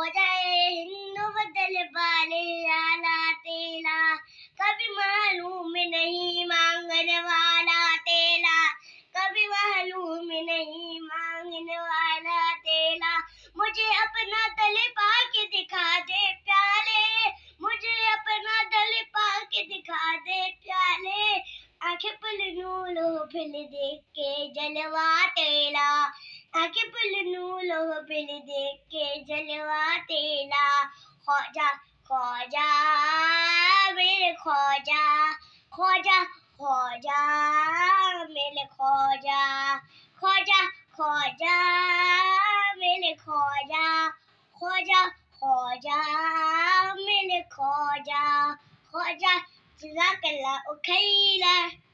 जाए हिंदू बदल वाले आला तेला, कभी मालूम नहीं मांगने वाला तेला, कभी मालूम नहीं मांगने वाला तेला। मुझे अपना दल पाके दिखा दे प्याले, मुझे अपना दल पाके दिखा दे प्याले, आंखें पलनू लो फिर देख के जलवा तेला, आंखें पलनू लो फिर देख के जलवा तेला। ख्वाजा ख्वाजा मेरे ख्वाजा, ख्वाजा ख्वाजा मेरे ख्वाजा, ख्वाजा ख्वाजा मेरे ख्वाजा, ख्वाजा ख्वाजा मेरे ख्वाजा, ख्वाजा जज़ाकल्लाह खैरा।